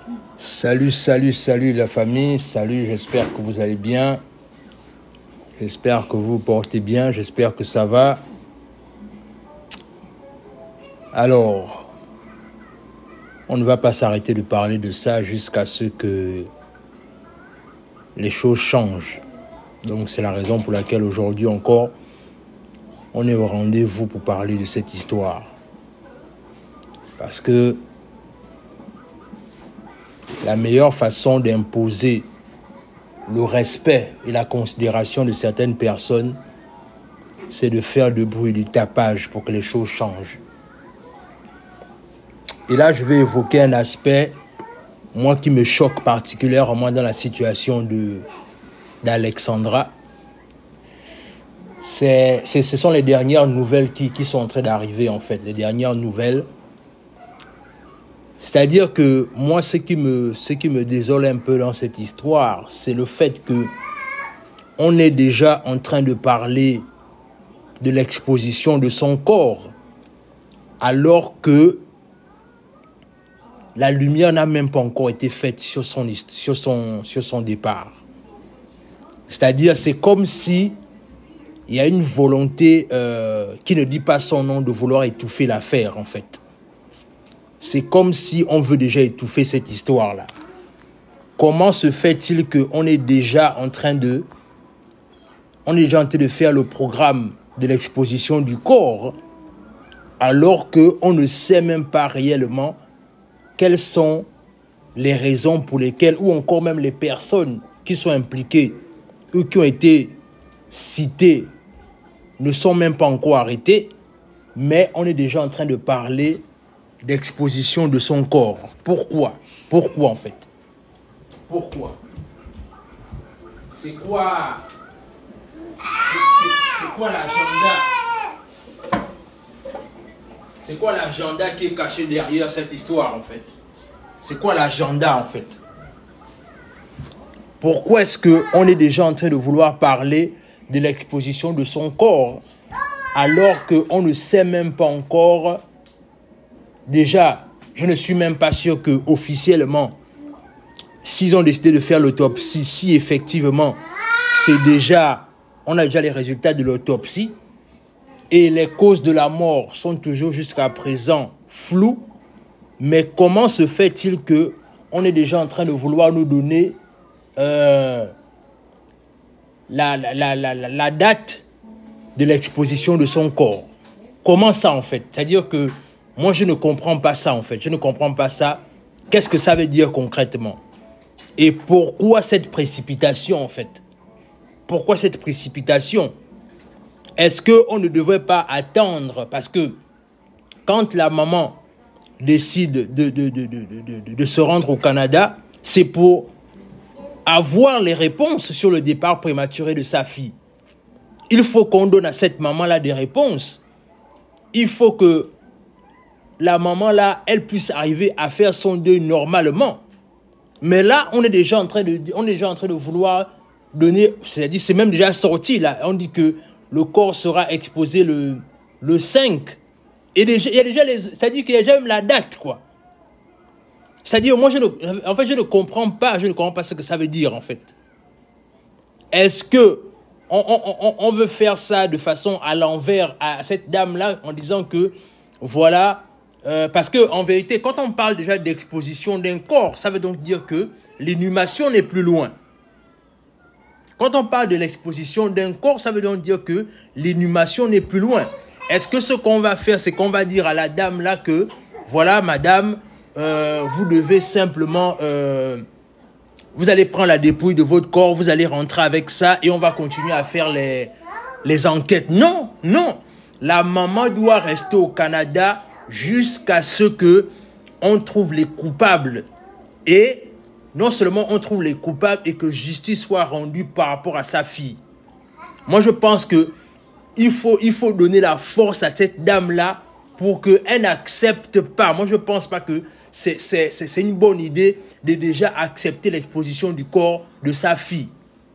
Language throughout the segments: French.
Salut, salut, salut la famille, salut, j'espère que vous allez bien, j'espère que vous vous portez bien, j'espère que ça va. Alors, on ne va pas s'arrêter de parler de ça jusqu'à ce que les choses changent. Donc c'est la raison pour laquelle aujourd'hui encore, on est au rendez-vous pour parler de cette histoire. Parce que la meilleure façon d'imposer le respect et la considération de certaines personnes, c'est de faire du bruit, du tapage pour que les choses changent. Et là, je vais évoquer un aspect, moi, qui me choque particulièrement dans la situation d'Alexandra. Ce sont les dernières nouvelles qui sont en train d'arriver, en fait, les dernières nouvelles. C'est-à-dire que moi, ce qui me désole un peu dans cette histoire, c'est le fait que on est déjà en train de parler de l'exposition de son corps, alors que la lumière n'a même pas encore été faite sur son départ. C'est-à-dire, c'est comme si il y a une volonté qui ne dit pas son nom de vouloir étouffer l'affaire, en fait. C'est comme si on veut déjà étouffer cette histoire-là. Comment se fait-il qu'on est déjà en train de faire le programme de l'exposition du corps, alors qu'on ne sait même pas réellement quelles sont les raisons pour lesquelles, ou encore même les personnes qui sont impliquées ou qui ont été citées ne sont même pas encore arrêtées, mais on est déjà en train de parler d'exposition de son corps. Pourquoi? Pourquoi en fait? Pourquoi? C'est quoi l'agenda? C'est quoi l'agenda qui est caché derrière cette histoire en fait? C'est quoi l'agenda en fait? Pourquoi est-ce qu'on est déjà en train de vouloir parler de l'exposition de son corps alors qu'on ne sait même pas encore? Déjà, je ne suis même pas sûr que officiellement, s'ils ont décidé de faire l'autopsie, si effectivement on a déjà les résultats de l'autopsie et les causes de la mort sont toujours jusqu'à présent floues, mais comment se fait-il que on est déjà en train de vouloir nous donner la date de l'exposition de son corps? Comment ça en fait? C'est-à-dire que moi je ne comprends pas ça en fait. Je ne comprends pas ça. Qu'est-ce que ça veut dire concrètement? Et pourquoi cette précipitation en fait? Pourquoi cette précipitation? Est-ce qu'on ne devrait pas attendre? Parce que quand la maman décide de se rendre au Canada, c'est pour avoir les réponses sur le départ prématuré de sa fille. Il faut qu'on donne à cette maman-là des réponses. Il faut que la maman-là, elle puisse arriver à faire son deuil normalement. Mais là, on est déjà en train de vouloir donner, c'est-à-dire, c'est même déjà sorti là. On dit que le corps sera exposé le 5. Et déjà, il y a déjà c'est-à-dire qu'il y a déjà même la date, quoi. C'est-à-dire, moi, je ne comprends pas ce que ça veut dire, en fait. Est-ce que on veut faire ça de façon à l'envers à cette dame-là en disant que, voilà, parce que en vérité, quand on parle déjà d'exposition d'un corps, ça veut donc dire que l'inhumation n'est plus loin. Quand on parle de l'exposition d'un corps, ça veut donc dire que l'inhumation n'est plus loin. Est-ce que ce qu'on va faire, c'est qu'on va dire à la dame là que, voilà, madame, vous devez simplement, vous allez prendre la dépouille de votre corps, vous allez rentrer avec ça et on va continuer à faire les enquêtes. Non, non. La maman doit rester au Canada jusqu'à ce que on trouve les coupables. Et non seulement on trouve les coupables et que justice soit rendue par rapport à sa fille. Moi, je pense que il faut donner la force à cette dame-là pour qu'elle n'accepte pas. Moi, je ne pense pas que c'est une bonne idée de déjà accepter l'exposition du corps de sa fille.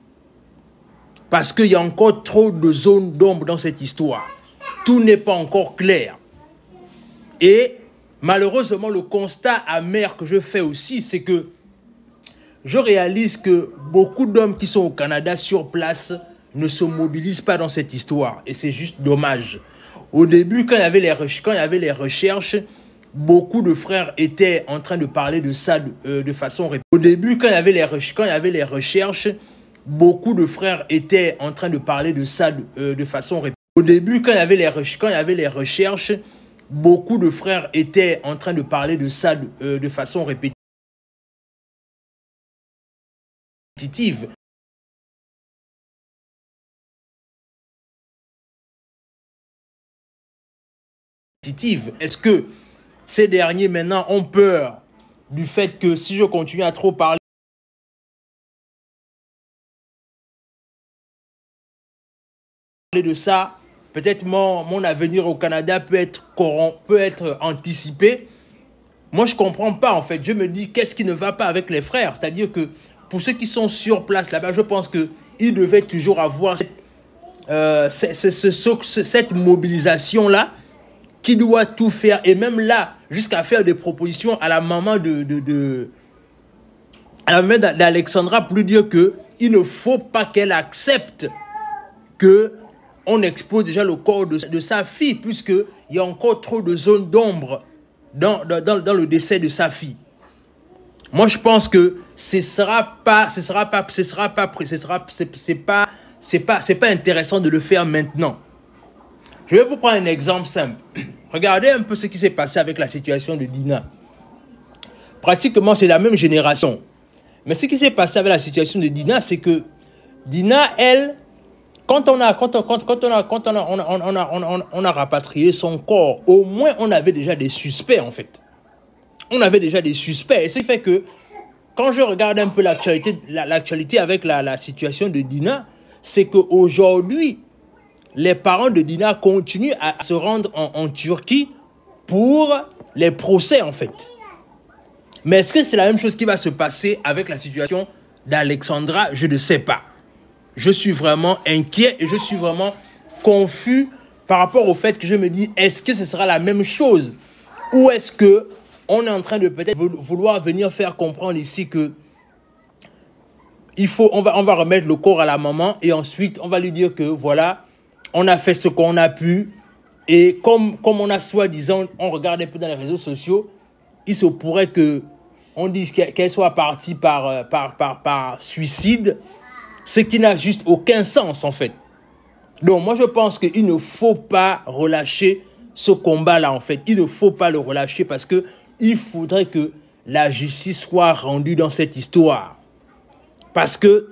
Parce qu'il y a encore trop de zones d'ombre dans cette histoire. Tout n'est pas encore clair. Et malheureusement, le constat amer que je fais aussi, c'est que je réalise que beaucoup d'hommes qui sont au Canada sur place ne se mobilisent pas dans cette histoire. Et c'est juste dommage. Au début, quand il y avait les recherches, beaucoup de frères étaient en train de parler de ça de façon répétée. Au début, quand il y avait les recherches, beaucoup de frères étaient en train de parler de ça de façon répétée. Au début, quand il y avait les recherches, beaucoup de frères étaient en train de parler de ça de façon répétitive. Est-ce que ces derniers maintenant ont peur du fait que si je continue à trop parler de ça, peut-être mon avenir au Canada peut être anticipé? Moi, je ne comprends pas en fait. Je me dis, qu'est-ce qui ne va pas avec les frères? C'est-à-dire que pour ceux qui sont sur place là-bas, je pense qu'ils devaient toujours avoir cette mobilisation-là qui doit tout faire. Et même là, jusqu'à faire des propositions à la maman d'Alexandra pour lui dire qu'il ne faut pas qu'elle accepte qu'on expose déjà le corps de sa fille, puisqu'il y a encore trop de zones d'ombre dans le décès de sa fille. Moi, je pense que c'est pas intéressant de le faire maintenant. Je vais vous prendre un exemple simple. Regardez un peu ce qui s'est passé avec la situation de Dina. Pratiquement, c'est la même génération. Mais ce qui s'est passé avec la situation de Dina, c'est que Dina, elle, quand on a rapatrié son corps, au moins on avait déjà des suspects en fait. On avait déjà des suspects. Et ce qui fait que quand je regarde un peu l'actualité avec la situation de Dina, c'est qu'aujourd'hui, les parents de Dina continuent à se rendre en Turquie pour les procès en fait. Mais est-ce que c'est la même chose qui va se passer avec la situation d'Alexandra? Je ne sais pas. Je suis vraiment inquiet et je suis vraiment confus par rapport au fait que je me dis, est-ce que ce sera la même chose? Ou est-ce qu'on est en train de peut-être vouloir venir faire comprendre ici que on va remettre le corps à la maman et ensuite on va lui dire que voilà, on a fait ce qu'on a pu et comme on a soi-disant, on regarde un peu dans les réseaux sociaux, il se pourrait qu'on dise qu'elle soit partie par suicide, ce qui n'a juste aucun sens en fait. Donc moi je pense qu'il ne faut pas relâcher ce combat-là en fait. Il ne faut pas le relâcher parce qu'il faudrait que la justice soit rendue dans cette histoire. Parce que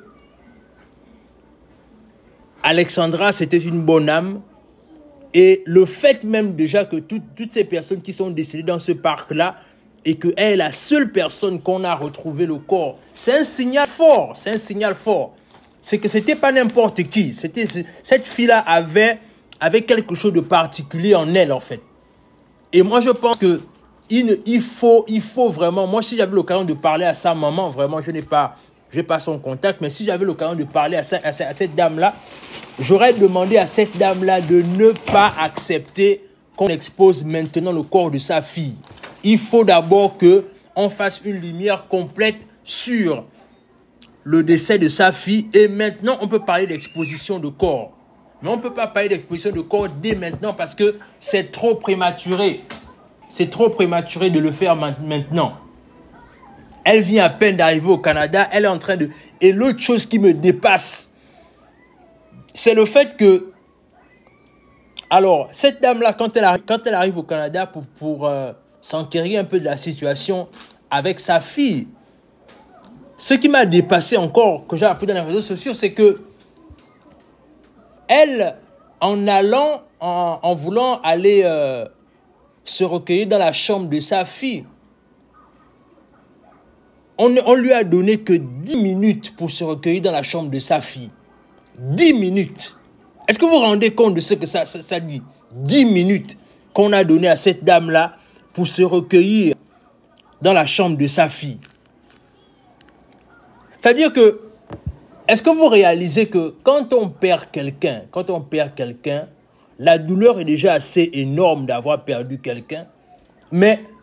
Alexandra, c'était une bonne âme. Et le fait même déjà que toutes ces personnes qui sont décédées dans ce parc-là et qu'elle est la seule personne qu'on a retrouvé le corps, c'est un signal fort. C'est un signal fort. C'est que ce n'était pas n'importe qui. Cette fille-là avait quelque chose de particulier en elle, en fait. Et moi, je pense que il faut vraiment... Moi, si j'avais l'occasion de parler à sa maman, vraiment, je n'ai pas son contact, mais si j'avais l'occasion de parler à cette dame-là, j'aurais demandé à cette dame-là de ne pas accepter qu'on expose maintenant le corps de sa fille. Il faut d'abord qu'on fasse une lumière complète sur le décès de sa fille et maintenant on peut parler d'exposition de corps. Mais on ne peut pas parler d'exposition de corps dès maintenant parce que c'est trop prématuré. C'est trop prématuré de le faire maintenant. Elle vient à peine d'arriver au Canada, elle est en train de... Et l'autre chose qui me dépasse, c'est le fait que... Alors, cette dame-là, quand elle arrive au Canada pour s'enquérir un peu de la situation avec sa fille, ce qui m'a dépassé encore, que j'ai appris dans les réseaux sociaux, c'est que elle, en voulant aller se recueillir dans la chambre de sa fille, on lui a donné que 10 minutes pour se recueillir dans la chambre de sa fille. 10 minutes. Est-ce que vous vous rendez compte de ce que ça dit? 10 minutes qu'on a donné à cette dame-là pour se recueillir dans la chambre de sa fille. C'est-à-dire que, est-ce que vous réalisez que quand on perd quelqu'un, la douleur est déjà assez énorme d'avoir perdu quelqu'un, mais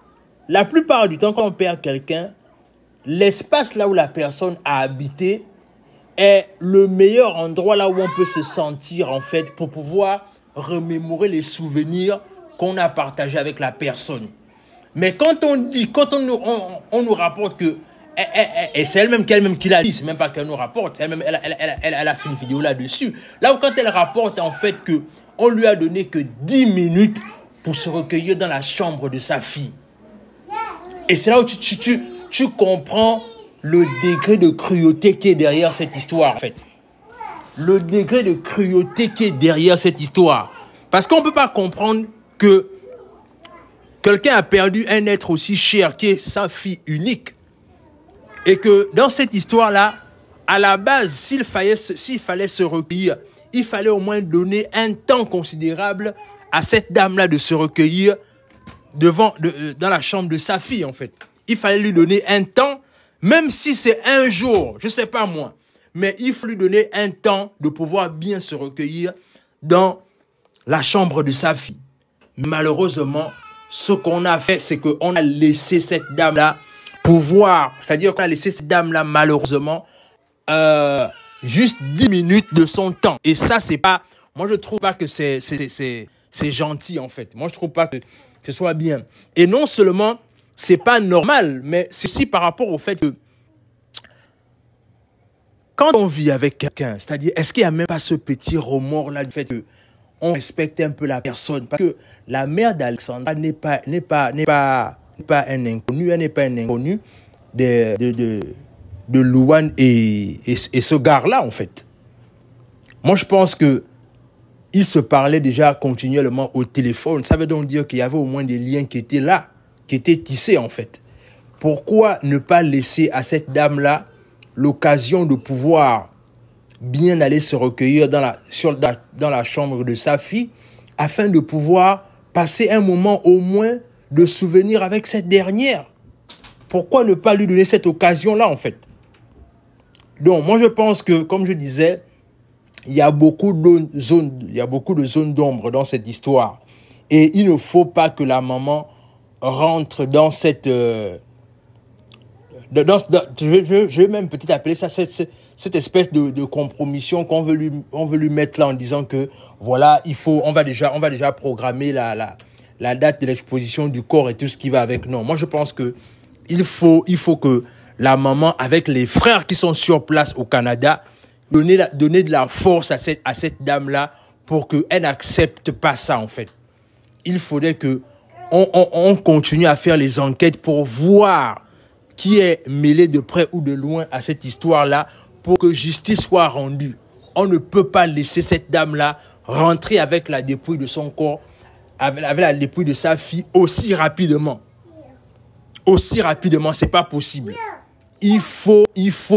La plupart du temps, quand on perd quelqu'un, l'espace là où la personne a habité est le meilleur endroit là où on peut se sentir, en fait, pour pouvoir remémorer les souvenirs qu'on a partagés avec la personne. Mais quand on nous rapporte que, et c'est elle-même qui l'a dit, c'est même pas qu'elle nous rapporte, elle a fait une vidéo là-dessus. Là où quand elle rapporte en fait que on lui a donné que 10 minutes pour se recueillir dans la chambre de sa fille. Et c'est là où tu comprends le degré de cruauté qui est derrière cette histoire, en fait. Le degré de cruauté qui est derrière cette histoire. Parce qu'on ne peut pas comprendre que quelqu'un a perdu un être aussi cher qui est sa fille unique. Et que dans cette histoire-là, à la base, s'il fallait se recueillir, il fallait au moins donner un temps considérable à cette dame-là de se recueillir dans la chambre de sa fille, en fait. Il fallait lui donner un temps, même si c'est un jour, je ne sais pas moi, mais il faut lui donner un temps de pouvoir bien se recueillir dans la chambre de sa fille. Malheureusement, ce qu'on a fait, c'est qu'on a laissé cette dame-là pouvoir, c'est-à-dire qu'on a laissé cette dame-là, malheureusement, juste 10 minutes de son temps. Et ça, c'est pas, moi, je trouve pas que c'est gentil, en fait. Moi, je trouve pas que ce soit bien. Et non seulement, c'est pas normal, mais c'est aussi par rapport au fait que quand on vit avec quelqu'un, c'est-à-dire, est-ce qu'il n'y a même pas ce petit remords-là du fait que on respecte un peu la personne? Parce que la mère d'Alexandra n'est pas un inconnu, elle n'est pas un inconnu de Louane et ce gars-là, en fait. Moi, je pense que ils se parlaient déjà continuellement au téléphone. Ça veut donc dire qu'il y avait au moins des liens qui étaient là, qui étaient tissés, en fait. Pourquoi ne pas laisser à cette dame-là l'occasion de pouvoir bien aller se recueillir dans la chambre de sa fille afin de pouvoir passer un moment au moins de souvenir avec cette dernière? Pourquoi ne pas lui donner cette occasion-là, en fait? Donc, moi, je pense que, comme je disais, il y a beaucoup de zones d'ombre dans cette histoire. Et il ne faut pas que la maman rentre dans cette... je vais même peut-être appeler ça cette espèce de compromission qu'on veut lui mettre là en disant que, voilà, on va déjà programmer la date de l'exposition du corps et tout ce qui va avec. Non, moi, je pense que il faut que la maman, avec les frères qui sont sur place au Canada, donner de la force à cette dame-là pour qu'elle n'accepte pas ça, en fait. Il faudrait que on continue à faire les enquêtes pour voir qui est mêlé de près ou de loin à cette histoire-là pour que justice soit rendue. On ne peut pas laisser cette dame-là rentrer avec la dépouille de son corps, avec la dépouille de sa fille aussi rapidement. Aussi rapidement, c'est pas possible. Il faut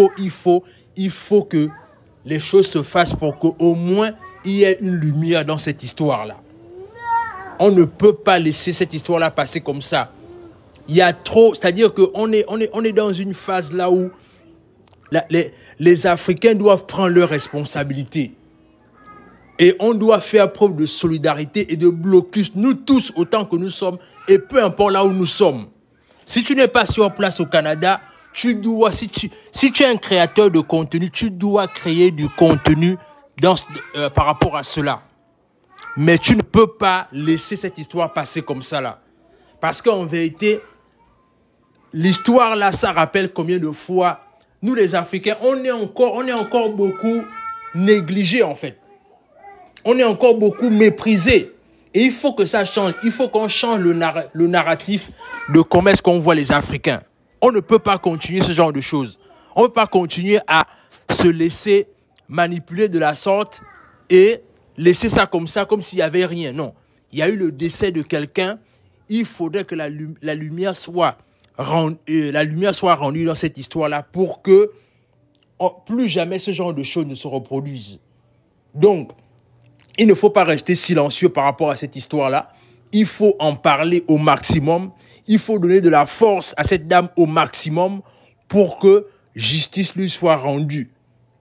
que les choses se fassent pour qu'au moins il y ait une lumière dans cette histoire-là. On ne peut pas laisser cette histoire-là passer comme ça. Il y a trop, c'est-à-dire qu'on est dans une phase là où les Africains doivent prendre leurs responsabilités. Et on doit faire preuve de solidarité et de blocus, nous tous autant que nous sommes, et peu importe là où nous sommes. Si tu n'es pas sur place au Canada, si tu es un créateur de contenu, tu dois créer du contenu par rapport à cela. Mais tu ne peux pas laisser cette histoire passer comme ça là. Parce qu'en vérité, l'histoire là, ça rappelle combien de fois, nous les Africains, on est encore beaucoup négligés en fait. On est encore beaucoup méprisés. Et il faut que ça change. Il faut qu'on change le narratif de comment est-ce qu'on voit les Africains. On ne peut pas continuer ce genre de choses. On ne peut pas continuer à se laisser manipuler de la sorte et laisser ça, comme s'il n'y avait rien. Non. Il y a eu le décès de quelqu'un. Il faudrait que la lumière soit rendue dans cette histoire-là pour que plus jamais ce genre de choses ne se reproduisent. Donc, il ne faut pas rester silencieux par rapport à cette histoire-là. Il faut en parler au maximum. Il faut donner de la force à cette dame au maximum pour que justice lui soit rendue.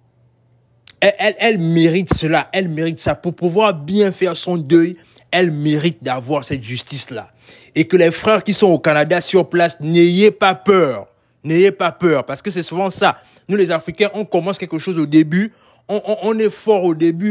Elle mérite cela. Elle mérite ça. Pour pouvoir bien faire son deuil, elle mérite d'avoir cette justice-là. Et que les frères qui sont au Canada sur place, n'ayez pas peur. N'ayez pas peur, parce que c'est souvent ça. Nous, les Africains, on commence quelque chose au début, on est fort au début,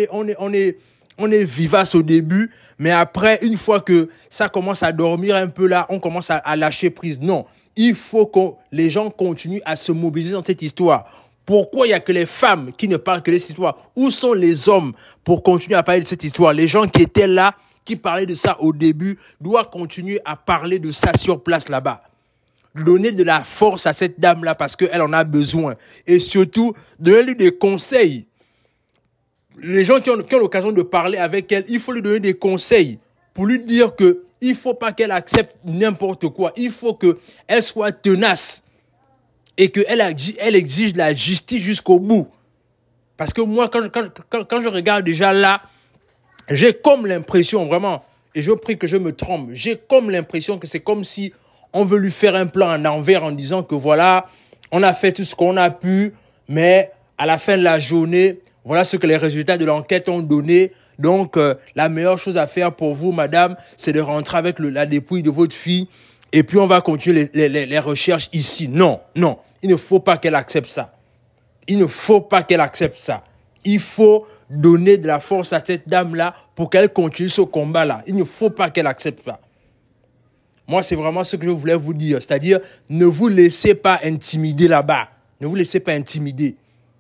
on est vivace au début, mais après, une fois que ça commence à dormir un peu là, on commence à lâcher prise. Non, il faut que les gens continuent à se mobiliser dans cette histoire. Pourquoi il n'y a que les femmes qui ne parlent que de cette histoire? Où sont les hommes pour continuer à parler de cette histoire? Les gens qui étaient là, qui parlaient de ça au début, doivent continuer à parler de ça sur place là-bas. Donner de la force à cette dame-là parce qu'elle en a besoin. Et surtout, donner-lui des conseils. Les gens qui ont l'occasion de parler avec elle, il faut lui donner des conseils pour lui dire que il faut pas qu'elle accepte n'importe quoi. Il faut qu'elle soit tenace et qu'elle exige la justice jusqu'au bout. Parce que moi, quand je regarde déjà là, j'ai comme l'impression, vraiment, et je prie que je me trompe, j'ai comme l'impression que c'est comme si on veut lui faire un plan en envers en disant que voilà, on a fait tout ce qu'on a pu, mais à la fin de la journée, voilà ce que les résultats de l'enquête ont donné. Donc, la meilleure chose à faire pour vous, madame, c'est de rentrer avec la dépouille de votre fille et puis on va continuer les recherches ici. Non, non, il ne faut pas qu'elle accepte ça. Il ne faut pas qu'elle accepte ça. Il faut donner de la force à cette dame-là pour qu'elle continue ce combat-là. Il ne faut pas qu'elle accepte ça. Moi, c'est vraiment ce que je voulais vous dire. C'est-à-dire, ne vous laissez pas intimider là-bas. Ne vous laissez pas intimider.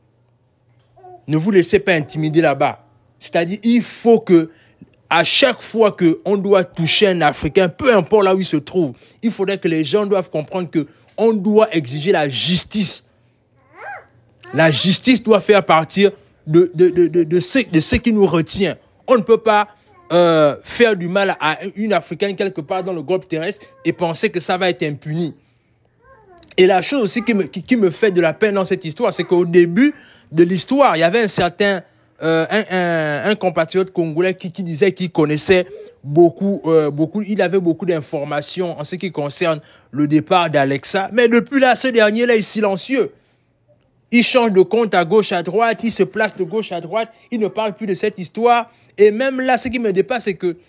Ne vous laissez pas intimider là-bas. C'est-à-dire, il faut que, à chaque fois qu'on doit toucher un Africain, peu importe là où il se trouve, il faudrait que les gens doivent comprendre qu'on doit exiger la justice. La justice doit faire partir de ce qui nous retient. On ne peut pas faire du mal à une Africaine quelque part dans le globe terrestre et penser que ça va être impuni. Et la chose aussi qui me fait de la peine dans cette histoire, c'est qu'au début de l'histoire, il y avait un certain un compatriote congolais qui disait qu'il connaissait il avait beaucoup d'informations en ce qui concerne le départ d'Alexa. Mais depuis là, ce dernier-là est silencieux. Il change de compte à gauche, à droite, il se place de gauche à droite, il ne parle plus de cette histoire. Et même là, ce qui me dépasse, c'est que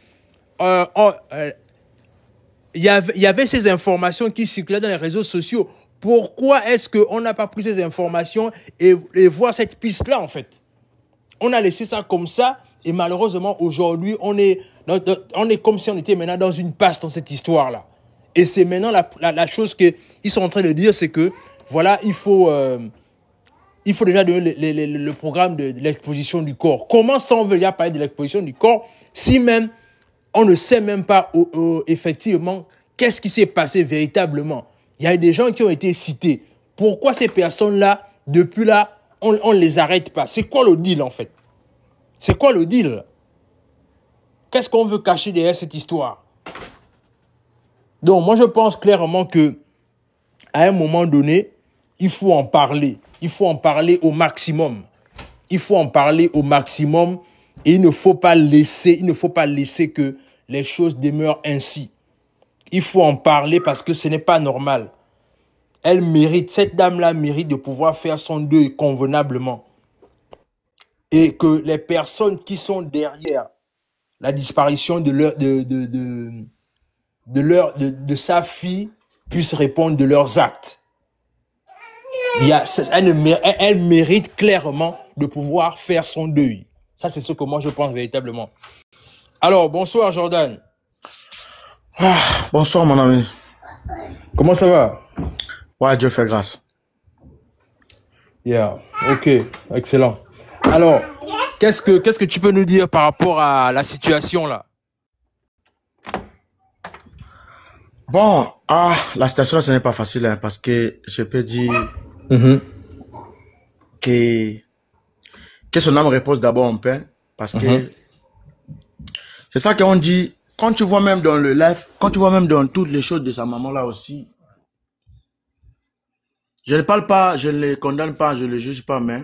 il y avait ces informations qui circulaient dans les réseaux sociaux. Pourquoi est-ce qu'on n'a pas pris ces informations et voir cette piste-là, en fait? On a laissé ça comme ça, et malheureusement, aujourd'hui, on est comme si on était maintenant dans une passe dans cette histoire-là. Et c'est maintenant la chose qu'ils sont en train de dire, c'est que, voilà, il faut déjà donner le programme de l'exposition du corps. Comment ça, on veut déjà parler de l'exposition du corps si même on ne sait même pas effectivement qu'est-ce qui s'est passé véritablement? Il y a des gens qui ont été cités. Pourquoi ces personnes-là, depuis là, on ne les arrête pas? C'est quoi le deal en fait? C'est quoi le deal? Qu'est-ce qu'on veut cacher derrière cette histoire? Donc moi je pense clairement que à un moment donné, il faut en parler. Il faut en parler au maximum. Il faut en parler au maximum et il ne faut pas laisser que les choses demeurent ainsi. Il faut en parler parce que ce n'est pas normal. Elle mérite, cette dame-là mérite de pouvoir faire son deuil convenablement. Et que les personnes qui sont derrière la disparition de sa fille puissent répondre de leurs actes. Elle mérite clairement de pouvoir faire son deuil. Ça, c'est ce que moi, je pense véritablement. Alors, bonsoir, Jordan. Bonsoir, mon ami. Comment ça va? Ouais, Dieu fait grâce. Yeah, ok, excellent. Alors, qu'est-ce que tu peux nous dire par rapport à la situation là? Bon, la situation là, ce n'est pas facile hein, parce que je peux dire que son âme repose d'abord en paix parce que c'est ça qu'on dit. Quand tu vois même dans le live, quand tu vois même dans toutes les choses de sa maman là aussi, je ne parle pas, je ne le condamne pas, je ne le juge pas, mais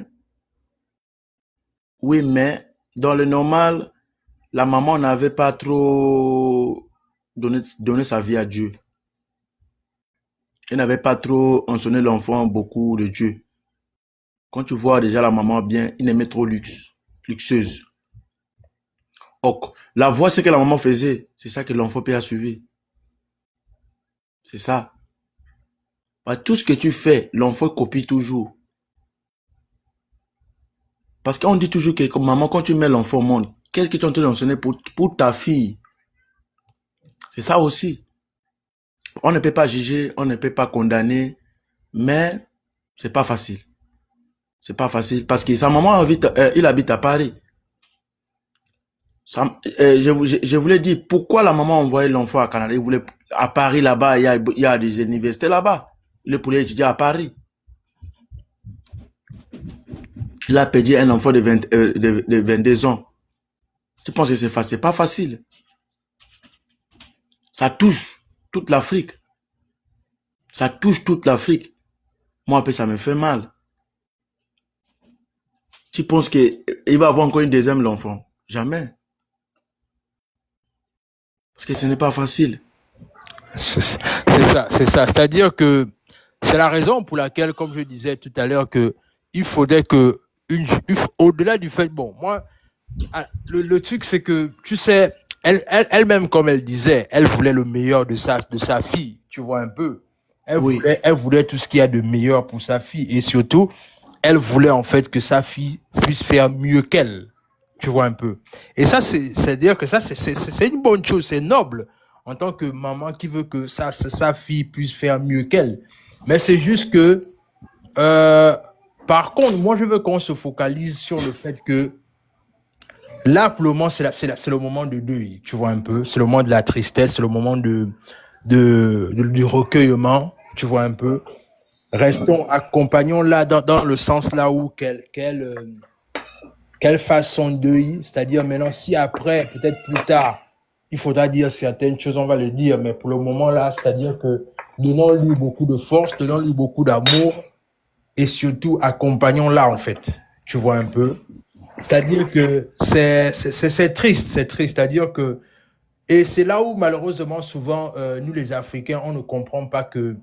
oui, mais dans le normal, la maman n'avait pas trop donné sa vie à Dieu. Elle n'avait pas trop enseigné l'enfant beaucoup de Dieu. Quand tu vois déjà la maman bien, il aimait trop luxeuse. La voix, c'est que la maman faisait. C'est ça que l'enfant peut a suivi. C'est ça. Bah, tout ce que tu fais, l'enfant copie toujours. Parce qu'on dit toujours que, comme maman, quand tu mets l'enfant au monde, qu'est-ce que tu es en train d'enseigner pour ta fille? C'est ça aussi. On ne peut pas juger, on ne peut pas condamner, mais c'est pas facile. C'est pas facile parce que sa maman il habite à Paris. Je voulais dire pourquoi la maman envoyait l'enfant à Canada. Il voulait à Paris là-bas, il y a des universités là-bas. Il voulait étudier à Paris. Il a perdu un enfant de 22 ans. Tu penses que c'est facile? C'est pas facile. Ça touche toute l'Afrique. Ça touche toute l'Afrique. Moi, après, ça me fait mal. Tu penses qu'il va avoir encore une deuxième enfant? Jamais. Parce que ce n'est pas facile. C'est ça, c'est ça. C'est-à-dire que c'est la raison pour laquelle, comme je disais tout à l'heure, que il faudrait que, au-delà du fait, bon, moi, le truc, c'est que, tu sais, elle-même, comme elle disait, elle voulait le meilleur de sa fille, tu vois un peu. Oui. Elle voulait tout ce qu'il y a de meilleur pour sa fille. Et surtout, elle voulait en fait que sa fille puisse faire mieux qu'elle. Tu vois un peu. Et ça, c'est-à-dire que ça, c'est une bonne chose, c'est noble en tant que maman qui veut que sa fille puisse faire mieux qu'elle. Mais c'est juste que, euh, par contre, moi, je veux qu'on se focalise sur le fait que là, pour le moment, c'est le moment de deuil, tu vois un peu. C'est le moment de la tristesse, c'est le moment du recueillement, tu vois un peu. Restons, accompagnons-la dans le sens là où qu'elle fasse son deuil. C'est-à-dire maintenant, si après, peut-être plus tard, il faudra dire certaines choses, on va le dire. Mais pour le moment là, c'est-à-dire que donnons-lui beaucoup de force, donnons-lui beaucoup d'amour et surtout accompagnons-la en fait. Tu vois un peu. C'est-à-dire que c'est triste, c'est triste. C'est-à-dire que et c'est là où malheureusement souvent nous les Africains on ne comprend pas que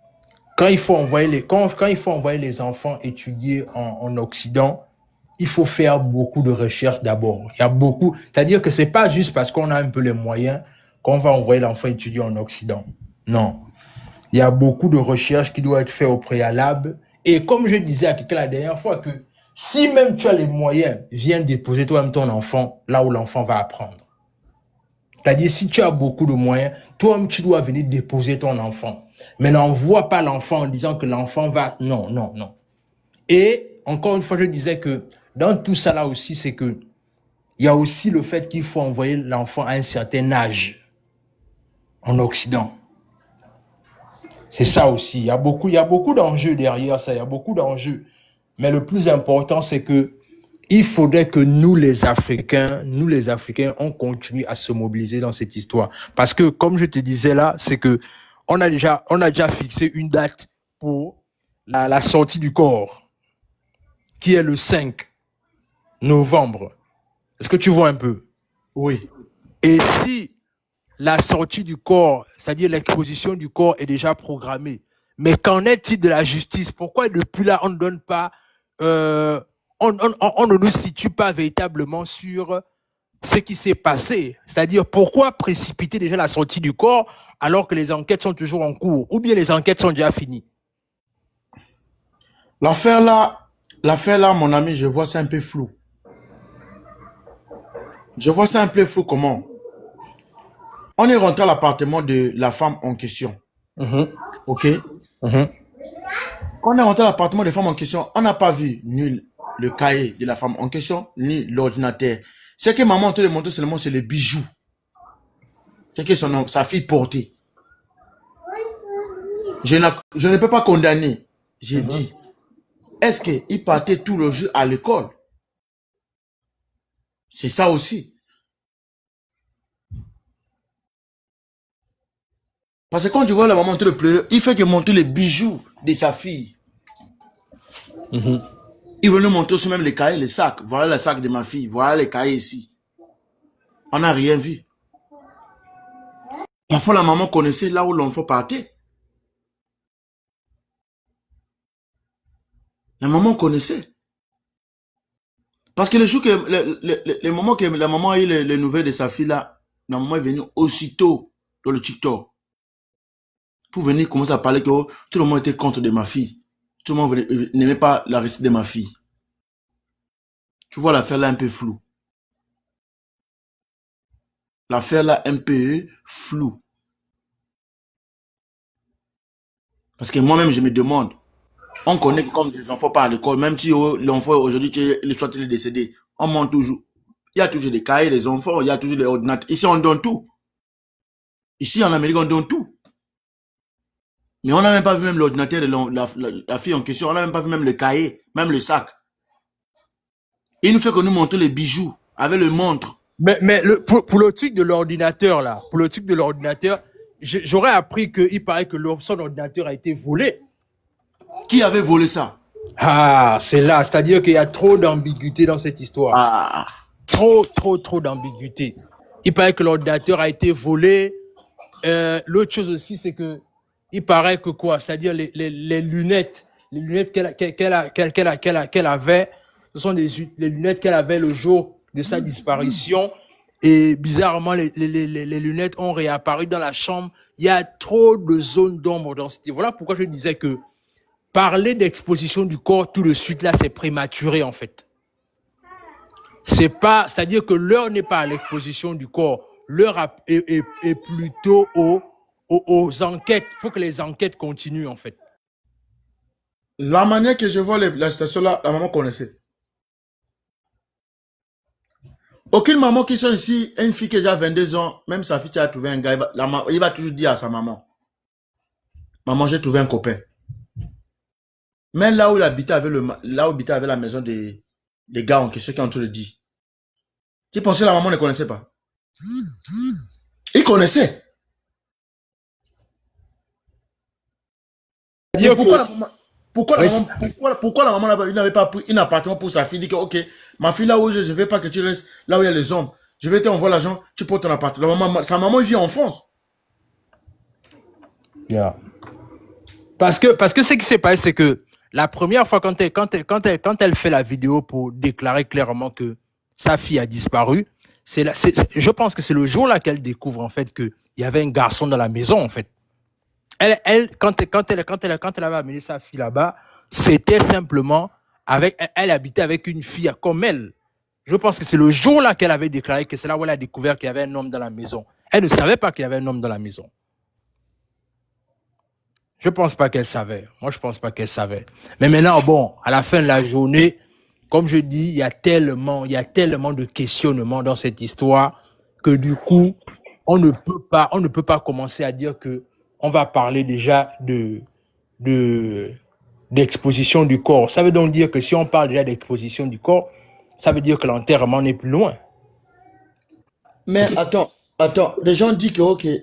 quand il faut envoyer les enfants étudier en Occident, il faut faire beaucoup de recherches d'abord. Il y a beaucoup, c'est-à-dire que c'est pas juste parce qu'on a un peu les moyens qu'on va envoyer l'enfant étudier en Occident. Non. Il y a beaucoup de recherches qui doivent être faites au préalable. Et comme je disais à quelqu'un la dernière fois que si même tu as les moyens, viens déposer toi-même ton enfant là où l'enfant va apprendre. C'est-à-dire, si tu as beaucoup de moyens, toi-même, tu dois venir déposer ton enfant. Mais n'envoie pas l'enfant en disant que l'enfant va... Non, non, non. Et encore une fois, je disais que dans tout ça là aussi, c'est que il y a aussi le fait qu'il faut envoyer l'enfant à un certain âge en Occident. C'est ça aussi. Il y a beaucoup d'enjeux derrière ça. Il y a beaucoup d'enjeux. Mais le plus important, c'est que il faudrait que nous, les Africains, on continue à se mobiliser dans cette histoire. Parce que, comme je te disais là, c'est que on a déjà fixé une date pour la sortie du corps, qui est le 5 novembre. Est-ce que tu vois un peu? Oui. Et si la sortie du corps, c'est-à-dire l'exposition du corps est déjà programmée, mais qu'en est-il de la justice? Pourquoi depuis là, on ne donne pas, on ne nous situe pas véritablement sur ce qui s'est passé? C'est-à-dire, pourquoi précipiter déjà la sortie du corps alors que les enquêtes sont toujours en cours, ou bien les enquêtes sont déjà finies? L'affaire là, mon ami, je vois ça un peu flou. Je vois ça un peu flou comment? On est rentré à l'appartement de la femme en question. Ok? Quand on est rentré à l'appartement de la femme en question, on n'a pas vu ni le cahier de la femme en question, ni l'ordinateur. Ce que maman te montré seulement, c'est les bijoux. C'est que sa fille portait. Je ne peux pas condamner. J'ai dit, est-ce qu'il partait tout le jour à l'école? C'est ça aussi. Parce que quand tu vois la maman te le pleurer, il fait que montrer les bijoux de sa fille. Il veut nous montrer aussi même les cahiers, les sacs. Voilà le sac de ma fille. Voilà les cahiers ici. On n'a rien vu. Parfois, la maman connaissait là où l'enfant partait. La maman connaissait. Parce que le jour que, le moment que la maman a eu les nouvelles de sa fille là, la maman est venue aussitôt dans le TikTok pour venir commencer à parler que oh, tout le monde était contre de ma fille. Tout le monde n'aimait pas la réussite de ma fille. Tu vois l'affaire là un peu floue. L'affaire là un peu floue. Parce que moi-même je me demande, on connaît que comme les enfants partent à l'école, même si l'enfant aujourd'hui soit il est décédé, on monte toujours. Il y a toujours des cahiers, les enfants, il y a toujours des ordinateurs. Ici on donne tout. Ici en Amérique on donne tout. Mais on n'a même pas vu même l'ordinateur de la fille en question, on n'a même pas vu même le cahier, même le sac. Il nous fait que nous montrons les bijoux avec le montre. Mais pour le truc de l'ordinateur, là, pour le truc de l'ordinateur, j'aurais appris qu'il paraît que son ordinateur a été volé. Qui avait volé ça? Ah, c'est là. C'est-à-dire qu'il y a trop d'ambiguïté dans cette histoire. Ah. Trop d'ambiguïté. Il paraît que l'ordinateur a été volé. L'autre chose aussi, c'est que il paraît que quoi? C'est-à-dire les lunettes qu'elle avait, ce sont les lunettes qu'elle avait le jour de sa disparition. Et bizarrement, les lunettes ont réapparu dans la chambre. Il y a trop de zones d'ombre dans cette. Voilà pourquoi je disais que parler d'exposition du corps tout de suite là, c'est prématuré en fait. C'est-à-dire que l'heure n'est pas à l'exposition du corps. L'heure est plutôt aux enquêtes. Il faut que les enquêtes continuent en fait. La manière que je vois la situation là, la maman connaissait. Aucune maman qui sont ici, une fille qui a déjà 22 ans, même sa fille qui a trouvé un gars, il va toujours dire à sa maman, maman, j'ai trouvé un copain. Mais là où il habitait avec la maison des gars en question qui ont tout le dit. Tu pensais que la maman ne connaissait pas? Il connaissait. Pourquoi la maman n'avait pas pris un appartement pour sa fille? Dit que, ok, ma fille là où je ne veux pas que tu restes, là où il y a les hommes. Je vais t'envoyer l'argent, tu prends ton appartement. Sa maman, il vit en France. Yeah. Parce que ce qui s'est passé, c'est que la première fois quand elle fait la vidéo pour déclarer clairement que sa fille a disparu, je pense que c'est le jour là qu'elle découvre en fait qu'il y avait un garçon dans la maison en fait. Quand elle avait amené sa fille là-bas, c'était simplement elle habitait avec une fille comme elle. Je pense que c'est le jour là qu'elle avait déclaré que c'est là où elle a découvert qu'il y avait un homme dans la maison. Elle ne savait pas qu'il y avait un homme dans la maison. Je pense pas qu'elle savait. Moi, je pense pas qu'elle savait. Mais maintenant, bon, à la fin de la journée, comme je dis, il y a tellement de questionnements dans cette histoire que du coup, on ne peut pas commencer à dire que on va parler déjà d'exposition du corps. Ça veut donc dire que si on parle déjà d'exposition du corps, ça veut dire que l'enterrement n'est plus loin. Mais attends, les gens disent que ok,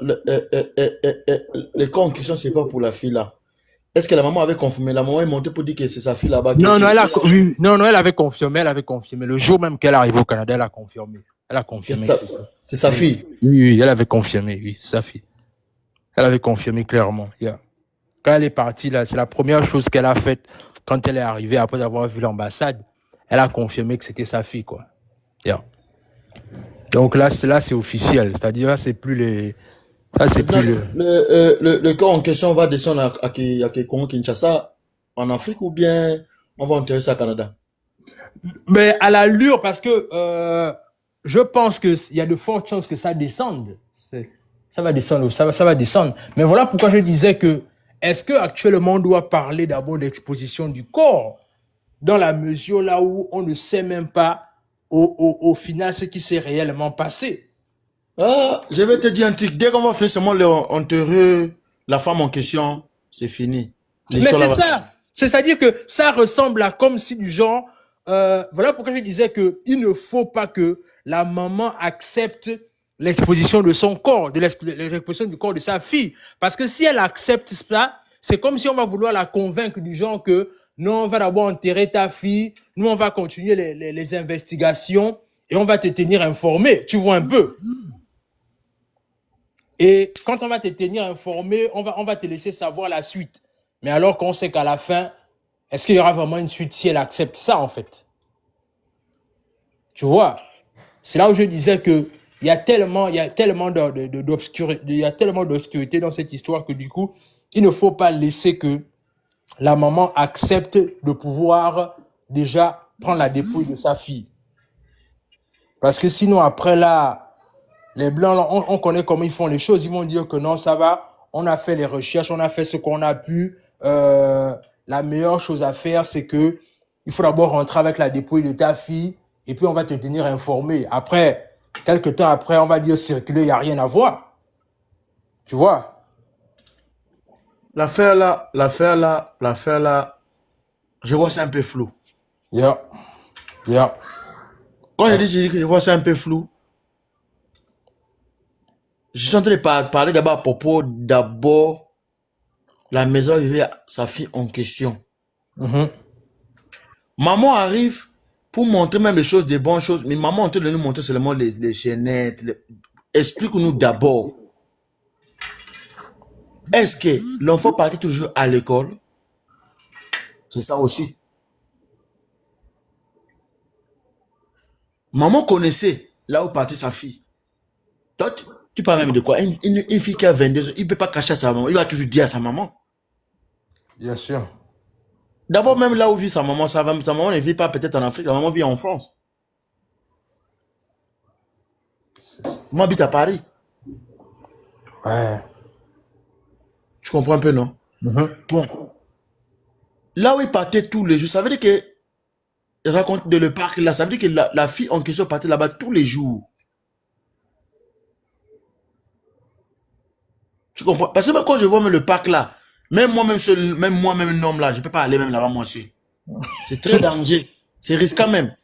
le corps en question, c'est pas pour la fille là. Est-ce que la maman avait confirmé? La maman est montée pour dire que c'est sa fille là-bas. Non, elle avait confirmé. Le jour même qu'elle arrive au Canada, elle a confirmé. C'est sa fille. Oui, elle avait confirmé, oui, c'est sa fille. Elle avait confirmé clairement. Yeah. Quand elle est partie, là, c'est la première chose qu'elle a faite quand elle est arrivée après avoir vu l'ambassade. Elle a confirmé que c'était sa fille, quoi. Yeah. Donc là, c'est officiel. C'est-à-dire, là, c'est plus les. Ça, c'est plus le corps en question va descendre à Congo Kinshasa en Afrique ou bien on va enterrer ça au Canada? Mais à l'allure, parce que je pense qu'il y a de fortes chances que ça descende. Ça va descendre, ça va descendre. Mais voilà pourquoi je disais que est-ce que actuellement on doit parler d'abord d'exposition du corps dans la mesure là où on ne sait même pas au final ce qui s'est réellement passé. Ah, je vais te dire un truc. Dès qu'on va faire seulement enterrer la femme en question, c'est fini. Mais c'est ça. C'est-à-dire que ça ressemble à comme si du genre, voilà pourquoi je disais que il ne faut pas que la maman accepte l'exposition de son corps, de l'exposition du corps de sa fille. Parce que si elle accepte ça, c'est comme si on va vouloir la convaincre du genre que non, on va d'abord enterrer ta fille, nous on va continuer les investigations et on va te tenir informé. Tu vois un peu. Et quand on va te tenir informé, on va te laisser savoir la suite. Mais alors qu'on sait qu'à la fin, est-ce qu'il y aura vraiment une suite si elle accepte ça, en fait? Tu vois? C'est là où je disais que il y a tellement d'obscurité dans cette histoire que du coup, il ne faut pas laisser que la maman accepte de pouvoir déjà prendre la dépouille de sa fille. Parce que sinon, après là, les Blancs, là, on connaît comment ils font les choses. Ils vont dire que non, ça va, on a fait les recherches, on a fait ce qu'on a pu. La meilleure chose à faire, c'est que il faut d'abord rentrer avec la dépouille de ta fille et puis on va te tenir informé. Après, quelques temps après, on va dire circuler, il n'y a rien à voir. Tu vois? L'affaire là, je vois ça un peu flou. Yeah. Yeah. Quand je dis que je vois ça un peu flou, je suis en train de parler d'abord à propos d'abord la maison où vivait sa fille en question. Mhm. Maman arrive pour montrer même les choses, des bonnes choses, mais maman est en train de nous montrer seulement les chaînettes. Explique-nous d'abord, est-ce que l'enfant partait toujours à l'école? C'est ça aussi. Maman connaissait là où partait sa fille. Toi, tu parles même de quoi? Une fille qui a 22 ans, il ne peut pas cacher à sa maman, il va toujours dire à sa maman. Bien sûr. D'abord, même là où vit sa maman, sa maman ne vit pas peut-être en Afrique, la maman vit en France. Moi, j'habite à Paris. Ouais. Tu comprends un peu, non? Mhm. Bon. Là où il partait tous les jours, ça veut dire que, raconte de le parc là, ça veut dire que la fille en question partait là-bas tous les jours. Tu comprends? Parce que même quand je vois même le parc là, même moi-même seul, même moi-même un homme là, je ne peux pas aller même là-bas moi aussi. C'est très dangereux. C'est risqué même.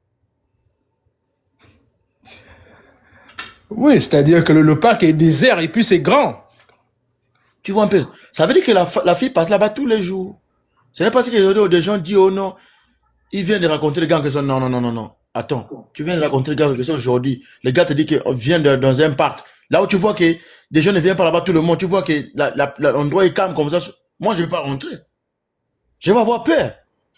Oui, c'est-à-dire que le parc est désert et puis c'est grand. Tu vois un peu? Ça veut dire que la fille passe là-bas tous les jours. Ce n'est pas ce que des gens disent, oh non, il vient de raconter le gars en question. Non, non, non, non, non. Attends, tu viens de raconter le gars en question aujourd'hui. Le gars te dit qu'il vient dans un parc. Là où tu vois que des gens ne viennent pas là-bas tout le monde, tu vois que l'endroit est calme comme ça. Moi, je ne vais pas rentrer. Je vais avoir peur.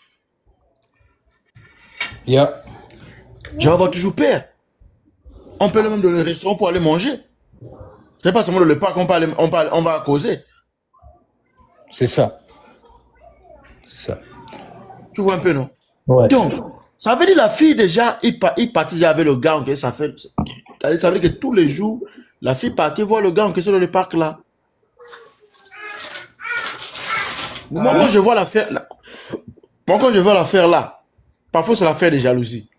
Yeah. Je vais avoir toujours peur. On peut même dans le restaurant pour aller manger. C'est pas seulement dans le parc on va causer. C'est ça. C'est ça. Tu vois un peu, non? Ouais. Donc, ça veut dire la fille déjà, il partit déjà avec le gars en question. Ça veut dire que tous les jours, la fille partait voir le gars en question dans le parc là. Moi, quand je vois l'affaire là, moi, quand je vois l'affaire là, parfois c'est l'affaire de jalousie.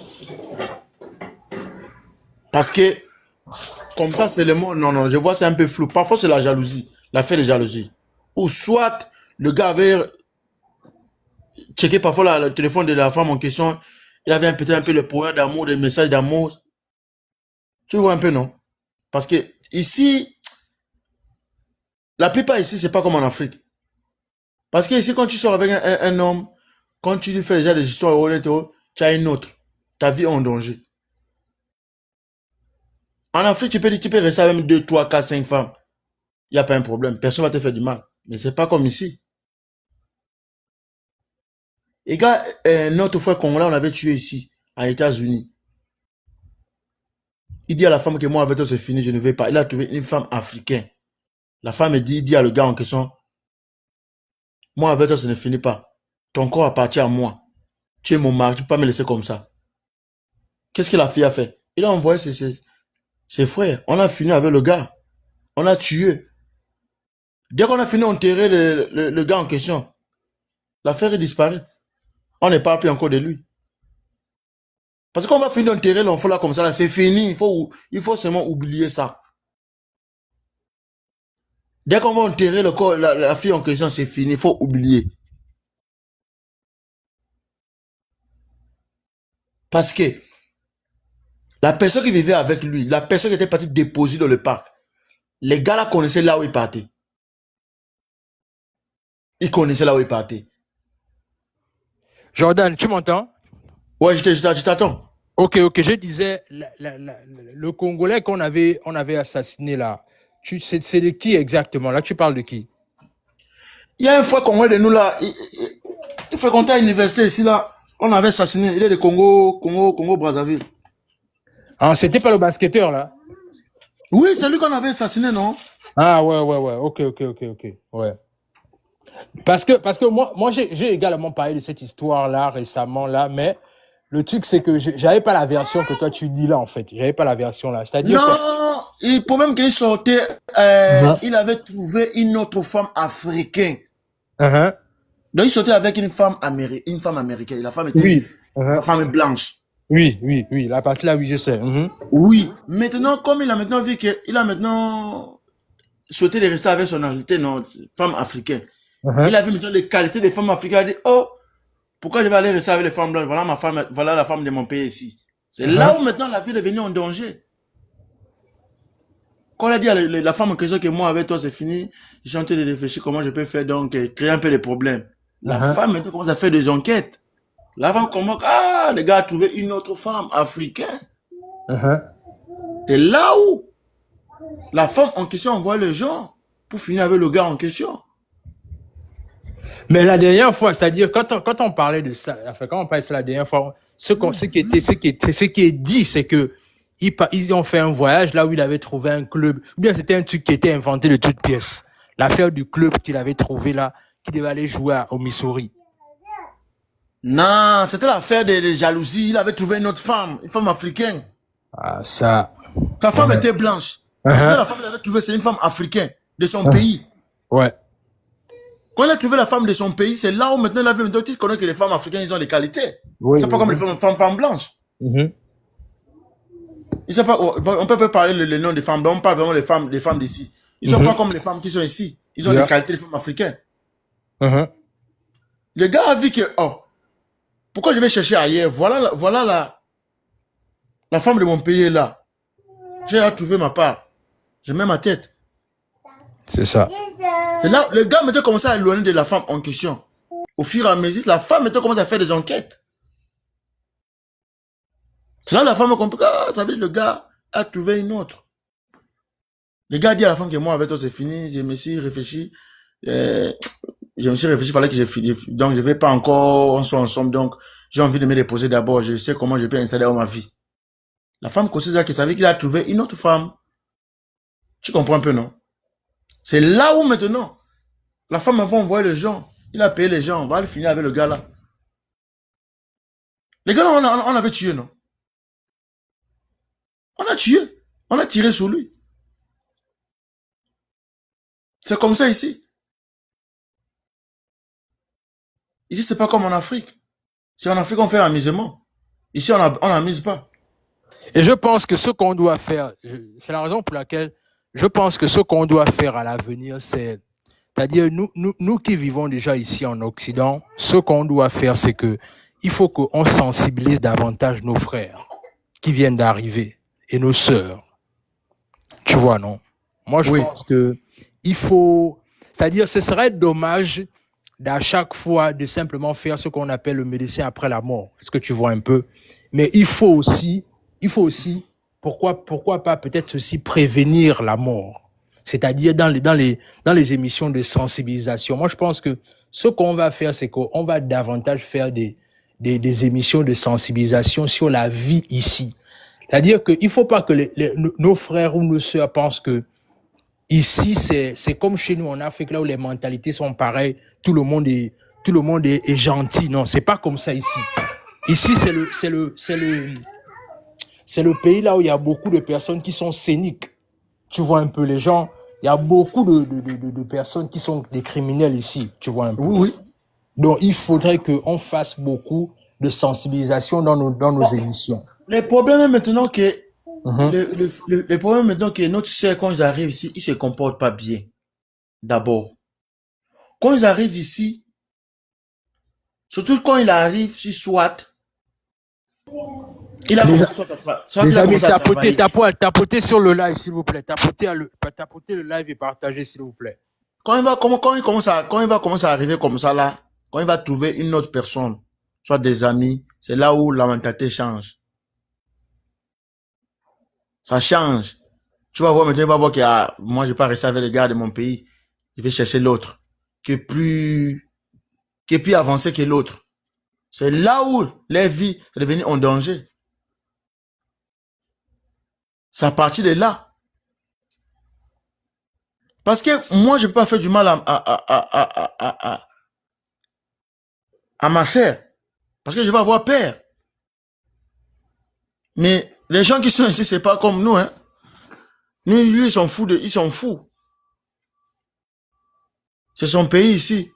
Parce que, comme ça, c'est le mot. Non, non, je vois c'est un peu flou. Parfois c'est la jalousie, l'affaire de jalousie. Ou soit le gars avait checké parfois le téléphone de la femme en question. Il avait peut-être un peu le pouvoir d'amour, des messages d'amour. Tu vois un peu, non? Parce que ici, la plupart ici, c'est pas comme en Afrique. Parce que ici, quand tu sors avec un homme, quand tu lui fais déjà des histoires honnêtes, tu as une autre. Ta vie est en danger. En Afrique, tu peux rester avec 2, 3, 4, 5 femmes. Il n'y a pas un problème. Personne ne va te faire du mal. Mais c'est pas comme ici. Et gars, notre frère congolais, on avait tué ici, aux États-Unis. Il dit à la femme que moi, avec toi, c'est fini, je ne veux pas. Il a trouvé une femme africaine. La femme il dit à le gars en question, moi, avec toi, ça ne finit pas. Ton corps appartient à moi. Tu es mon mari, tu ne peux pas me laisser comme ça. Qu'est-ce que la fille a fait? Il a envoyé ses frères. On a fini avec le gars. On l'a tué. Dès qu'on a fini d'enterrer le gars en question, l'affaire est disparue. On ne parle plus encore de lui. Parce qu'on va finir d'enterrer l'enfant là comme ça, là, c'est fini. Il faut seulement oublier ça. Dès qu'on va enterrer le corps, la fille en question, c'est fini. Il faut oublier. Parce que la personne qui vivait avec lui, la personne qui était partie déposer dans le parc, les gars là connaissaient là où il partait. Ils connaissaient là où il partait. Jordan, tu m'entends? Ouais, je t'attends. Ok, je disais, le Congolais on avait assassiné là, c'est de qui exactement? Là, tu parles de qui? Il y a un frère congolais de nous là, il fréquentait à l'université ici là. On avait assassiné. Il est de Congo, Brazzaville. Ah, c'était pas le basketteur, là? Oui, c'est lui qu'on avait assassiné, non? Ah, ouais. Ok. Ouais. Parce que moi j'ai également parlé de cette histoire-là récemment, là, mais le truc, c'est que j'avais pas la version que toi tu dis là, en fait. J'avais pas la version là. C'est-à-dire que. Non, le problème qu'il sortait, Uh-huh. il avait trouvé une autre femme africaine. Uh-huh. Donc, il sortait avec une femme américaine. La femme était Oui. Uh-huh. sa femme est blanche. Oui. La partie là, oui, je sais. Mhm. Oui. Maintenant, comme il a maintenant vu qu'il a maintenant souhaité de rester avec son invité, non, femme africaine. Uh-huh. Il a vu maintenant les qualités des femmes africaines. Il a dit, oh, pourquoi je vais aller rester avec les femmes blanches? Voilà ma femme, voilà la femme de mon pays ici. C'est là Uh-huh. où maintenant la ville est venue en danger. Quand on a dit à la femme en question que moi avec toi c'est fini, j'ai en train de réfléchir comment je peux faire donc créer un peu de problèmes. La Uh-huh. femme maintenant commence à faire des enquêtes. La femme commence, ah, le gars a trouvé une autre femme africaine. Uh-huh. C'est là où la femme en question envoie les gens pour finir avec le gars en question. Mais la dernière fois, c'est-à-dire quand on parlait de ça, enfin quand on parlait de ça la dernière fois, ce qui est dit, c'est que ils ont fait un voyage là où il avait trouvé un club, ou bien c'était un truc qui était inventé de toutes pièces. L'affaire du club qu'il avait trouvé là, qui devait aller jouer au Missouri. Non, c'était l'affaire de jalousie. Il avait trouvé une autre femme, une femme africaine. Ah, ça. Sa femme Ouais. était blanche. Uh-huh. La femme qu'il avait trouvée, c'est une femme africaine de son Uh-huh. pays. Ouais. Quand il a trouvé la femme de son pays, c'est là où maintenant il a vu, donc tu connais que les femmes africaines, ils ont des qualités. Oui, C'est pas comme les femmes blanches. Mhm. Ils sont pas, on peut pas parler le nom des femmes blanches, on parle vraiment des femmes d'ici. Ils sont pas comme les femmes qui sont ici. Ils ont Yeah. des qualités des femmes africaines. Uh-huh. Le gars a vu que, oh, pourquoi je vais chercher ailleurs? Voilà la femme de mon pays est là. J'ai trouvé ma part. Je mets ma tête. C'est ça. Et là, le gars maintenant commencé à éloigner de la femme en question. Au fur et à mesure, la femme maintenant commence à faire des enquêtes. C'est là que la femme a compris, ah, ça veut dire le gars a trouvé une autre. Le gars dit à la femme que moi, avec toi, c'est fini. Je me suis réfléchi. Il fallait que j'ai fini. Donc, je vais pas encore, on soit ensemble. Donc, j'ai envie de me reposer d'abord. Je sais comment je peux installer dans ma vie. La femme considère que ça veut dire qu'il a trouvé une autre femme. Tu comprends un peu, non? C'est là où maintenant, la femme va envoyer les gens. Il a payé les gens. On va finir avec le gars là. Les gars là, on avait tué, non? On a tué. On a tiré sur lui. C'est comme ça ici. Ici, c'est pas comme en Afrique. Si en Afrique, on fait l'amusement. Ici, on n'amuse pas. Et je pense que ce qu'on doit faire, c'est la raison pour laquelle je pense que ce qu'on doit faire à l'avenir, c'est-à-dire nous qui vivons déjà ici en Occident, ce qu'on doit faire, c'est que il faut qu'on sensibilise davantage nos frères qui viennent d'arriver et nos sœurs. Tu vois, non? Moi, je Oui. pense que il faut, c'est-à-dire, ce serait dommage d'à chaque fois de simplement faire ce qu'on appelle le médecin après la mort. Est-ce que tu vois un peu? Mais il faut aussi, pourquoi pas peut-être aussi prévenir la mort. C'est-à-dire dans les émissions de sensibilisation. Moi, je pense que ce qu'on va faire, c'est qu'on va davantage faire des émissions de sensibilisation sur la vie ici. C'est-à-dire qu'il faut pas que nos frères ou nos sœurs pensent que ici, c'est comme chez nous en Afrique, là où les mentalités sont pareilles, tout le monde est gentil. Non, c'est pas comme ça ici. Ici, c'est le pays là où il y a beaucoup de personnes qui sont scéniques. Tu vois un peu les gens, il y a beaucoup de personnes qui sont des criminels ici, tu vois un peu. Oui. Donc, il faudrait qu'on fasse beaucoup de sensibilisation dans nos émissions. Le problème est maintenant que, le problème est maintenant que notre sœur, quand ils arrivent ici, ils se comportent pas bien. D'abord. Quand ils arrivent ici, surtout quand il arrive sur SWAT, il a Les amis, tapotez sur le live, s'il vous plaît. Tapotez le live et partagez, s'il vous plaît. Quand il va commencer à arriver comme ça là, quand il va trouver une autre personne, soit des amis, c'est là où la mentalité change. Ça change. Tu vas voir maintenant, il va voir que moi je vais pas rester avec les gars de mon pays. Je vais chercher l'autre qui est plus avancé que l'autre. C'est là où les vies sont devenues en danger. C'est à partir de là. Parce que moi, je ne peux pas faire du mal à ma sœur. Parce que je vais avoir peur. Mais les gens qui sont ici, c'est pas comme nous. Hein. Nous, lui, ils sont fous. Ils sont fous. C'est son pays ici.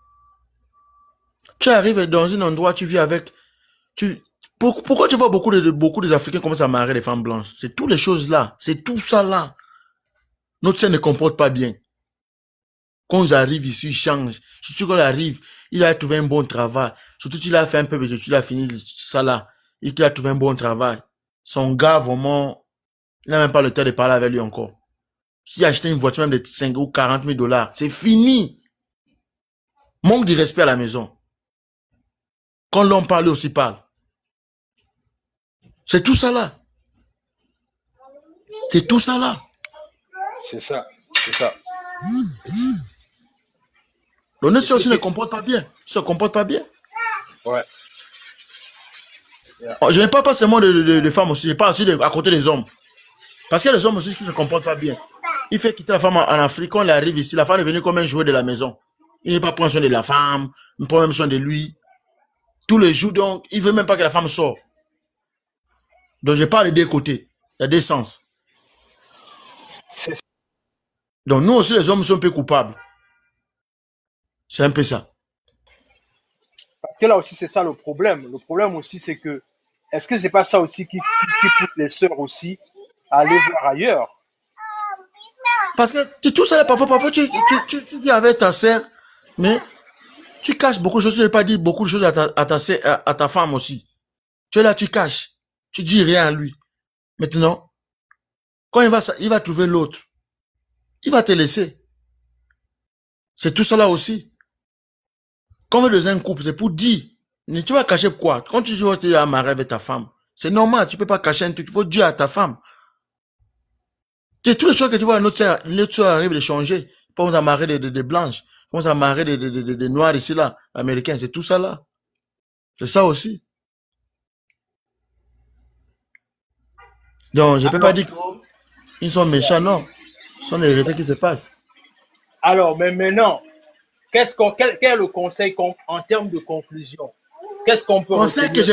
Tu arrives dans un endroit, tu vis avec... Pourquoi tu vois beaucoup des Africains commencent à marier les femmes blanches? C'est toutes les choses là. C'est tout ça là. Notre sœur ne comporte pas bien. Quand ils arrivent ici, ils changent. Surtout quand il arrive, il a trouvé un bon travail. Surtout qu'il a fait un peu de il a fini ça là. Il a trouvé un bon travail. Son gars, vraiment, il n'a même pas le temps de parler avec lui encore. S'il a acheté une voiture même de 5 ou 40 000 $, c'est fini. Manque de respect à la maison. Quand l'homme parle, lui aussi parle. C'est tout ça là. C'est tout ça là. C'est ça. C'est ça. L'honneur aussi ne comporte pas bien. Il se comporte pas bien. Ouais. Je ne parle pas seulement de femmes aussi. Je parle aussi à côté des hommes. Parce qu'il y a les hommes aussi qui ne se comportent pas bien. Il fait quitter la femme en Afrique. Quand il arrive ici, la femme est venue comme un jouet de la maison. Il n'est pas prendre soin de la femme. Il ne prend même soin de lui. Tous les jours, donc, il ne veut même pas que la femme sorte. Donc, je parle des deux côtés. Il y a deux sens. Donc, nous aussi, les hommes sont un peu coupables. C'est un peu ça. Parce que là aussi, c'est ça le problème. Le problème aussi, c'est que, est-ce que c'est pas ça aussi qui pousse les sœurs aussi à aller voir ailleurs? Parce que tout ça, parfois tu vis avec ta sœur, mais tu caches beaucoup de choses. Tu n'as pas dit beaucoup de choses à ta femme aussi. Tu es là, tu caches. Tu dis rien à lui. Maintenant, quand il va trouver l'autre, il va te laisser. C'est tout ça là aussi. Quand on est dans un couple, c'est pour dire, mais tu vas cacher quoi? Quand tu dis que tu es marié avec ta femme, c'est normal, tu ne peux pas cacher un truc, il faut dire à ta femme. C'est toutes les choses que tu vois, notre soeur arrive de changer. Pour à marier des blanches, pour à marier des noirs ici là, américains, c'est tout ça là. C'est ça aussi. Donc, je ne peux pas dire qu'ils sont méchants, non. Ce sont les vérités qui se passent. Alors, mais maintenant, quel est le conseil en termes de conclusion? Qu'est-ce qu'on peut Conseil que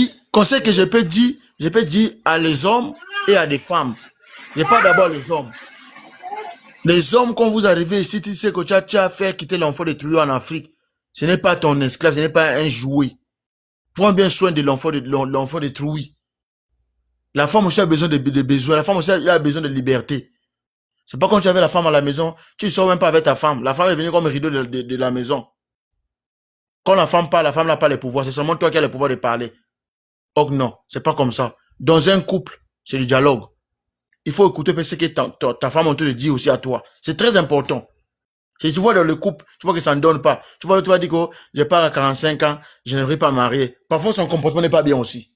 je peux dire à les hommes et à des femmes. Je parle d'abord les hommes. Les hommes, quand vous arrivez ici, tu sais que tu as fait quitter l'enfant de Trouillot en Afrique. Ce n'est pas ton esclave, ce n'est pas un jouet. Prends bien soin de l'enfant de Trouille. La femme aussi a besoin de besoins. La femme aussi a besoin de liberté. C'est pas quand tu avais la femme à la maison, tu ne sors même pas avec ta femme. La femme est venue comme un rideau de la maison. Quand la femme parle, la femme n'a pas les pouvoirs. C'est seulement toi qui as le pouvoir de parler. Oh non, c'est pas comme ça. Dans un couple, c'est le dialogue. Il faut écouter ce que ta femme te dit aussi à toi. C'est très important. Si tu vois dans le couple, tu vois que ça ne donne pas. Tu vois, tu vas dire que je pars à 45 ans, je ne vais pas marier. Parfois, son comportement n'est pas bien aussi.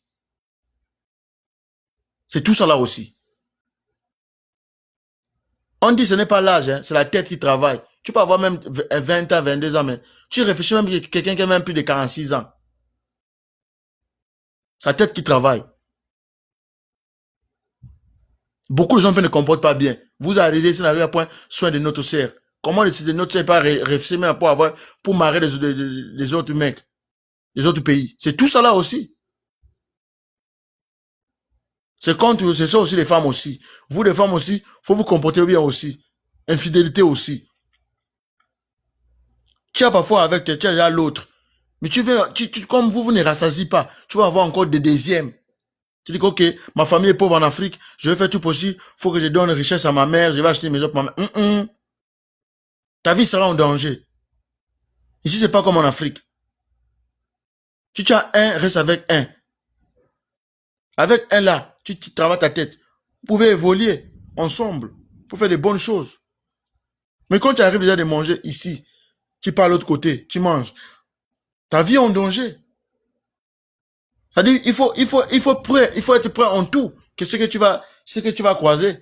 C'est tout ça là aussi. On dit que ce n'est pas l'âge, hein, c'est la tête qui travaille. Tu peux avoir même 20 ans, 22 ans, mais tu réfléchis même à quelqu'un qui a même plus de 46 ans. Sa tête qui travaille. Beaucoup de gens ne comportent pas bien. Vous arrivez, si vous n'arrivez pas à prendre soin de notre sœur. Comment décider de notre sœur pas réfléchir même pour marier les autres mecs, les autres pays. C'est tout ça là aussi. C'est ça aussi les femmes aussi. Vous les femmes aussi, faut vous comporter bien aussi. Infidélité aussi. Tu as parfois avec tu as déjà l'autre. Mais comme vous ne rassasiez pas, tu vas avoir encore des deuxièmes. Tu dis que, ok, ma famille est pauvre en Afrique, je vais faire tout possible, faut que je donne richesse à ma mère, je vais acheter une maison pour ma mère. Ta vie sera en danger. Ici, c'est pas comme en Afrique. Si tu as un, reste avec un. Avec un là, tu travailles ta tête. Vous pouvez évoluer ensemble pour faire des bonnes choses. Mais quand tu arrives déjà de manger ici, tu pars à l'autre côté, tu manges. Ta vie est en danger. C'est-à-dire, il faut être prêt en tout, que ce que tu vas croiser.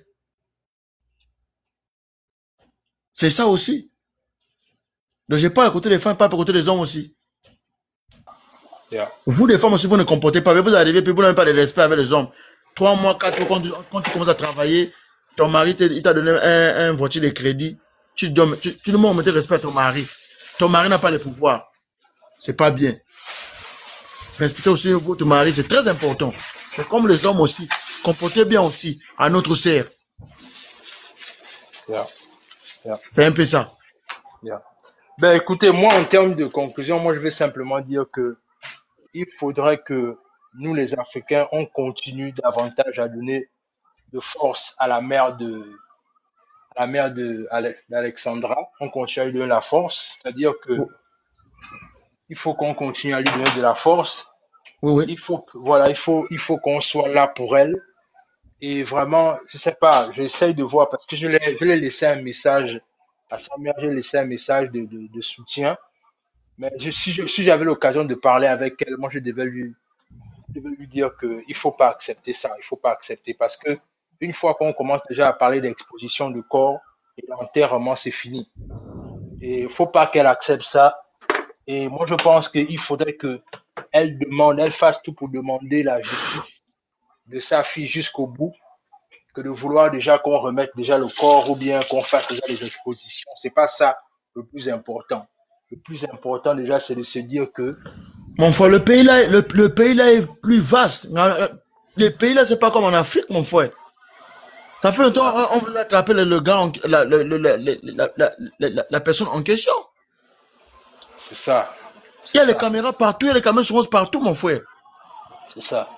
C'est ça aussi. Donc, je parle à côté des femmes, pas à côté des hommes aussi. Yeah. Vous, les femmes aussi, vous ne comportez pas, mais vous arrivez, puis vous n'avez pas de respect avec les hommes. 3 mois, 4 mois, quand tu commences à travailler, ton mari, il t'a donné un voiture de crédit. Tu le monde mettez respect à ton mari. Ton mari n'a pas le pouvoir. C'est pas bien. Respectez aussi votre mari, c'est très important. C'est comme les hommes aussi. Comportez bien aussi à notre sœur. Yeah. Yeah. C'est un peu ça. Yeah. Ben, écoutez, moi, en termes de conclusion, moi, je vais simplement dire que il faudrait que nous, les Africains, on continue davantage à donner de force à d'Alexandra. On continue à lui donner la force, c'est-à-dire que Oui, il faut qu'on continue à lui donner de la force. oui. Il faut qu'on soit là pour elle. Et vraiment, je sais pas, j'essaye de voir parce que je l'ai laissé un message à sa mère, j'ai laissé un message de soutien. Mais si j'avais l'occasion de parler avec elle, moi, je devais lui dire que il faut pas accepter ça, il faut pas accepter parce que une fois qu'on commence déjà à parler d'exposition de corps et l'enterrement, c'est fini. Et il faut pas qu'elle accepte ça. Et moi, je pense qu'il faudrait que elle fasse tout pour demander la justice de sa fille jusqu'au bout, que de vouloir déjà qu'on remette déjà le corps ou bien qu'on fasse déjà les expositions. C'est pas ça le plus important. Le plus important déjà, c'est de se dire que Mon frère, le pays là est plus vaste. Le pays là, c'est pas comme en Afrique, mon frère. Ça fait longtemps on veut attraper le gars, la personne en question. c'est ça, Il y c'est a les ça, caméras partout, il y a les caméras sur partout, mon frère. c'est ça.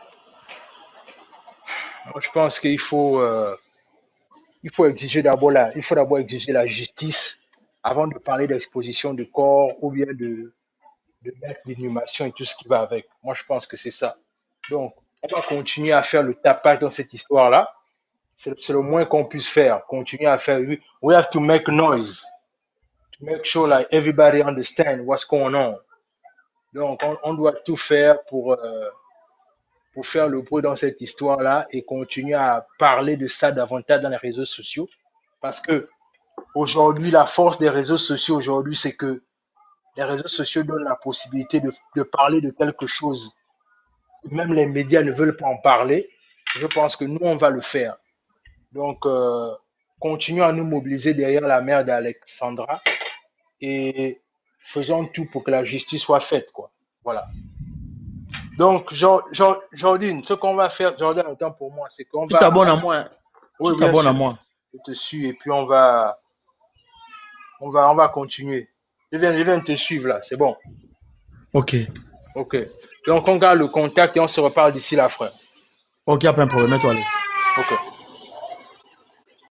Moi, je pense il faut exiger il faut d'abord exiger la justice avant de parler d'exposition de corps ou bien de d'actes d'inhumation et tout ce qui va avec. Moi, je pense que c'est ça. Donc, on va continuer à faire le tapage dans cette histoire-là. C'est le moins qu'on puisse faire. Continuer à faire. We have to make noise to make sure like everybody understand what's going on. Donc, on doit tout faire pour faire le bruit dans cette histoire-là et continuer à parler de ça davantage dans les réseaux sociaux. Parce que aujourd'hui, la force des réseaux sociaux aujourd'hui, c'est que les réseaux sociaux donnent la possibilité de parler de quelque chose. Même les médias ne veulent pas en parler. Je pense que nous, on va le faire. Donc, continuons à nous mobiliser derrière la mère d'Alexandra et faisons tout pour que la justice soit faite, quoi. Voilà. Donc, Jordine, ce qu'on va faire, Jordan, autant pour moi, c'est qu'on Tu va, t'abonnes à moi, hein. oui, Tu bien t'abonnes à sûr, moi. je te suis et puis on va continuer. Je viens de te suivre là, c'est bon. Ok. Ok. Donc, on garde le contact et on se reparle d'ici là, frère. Ok, pas un problème, mets-toi à l'aise. Ok.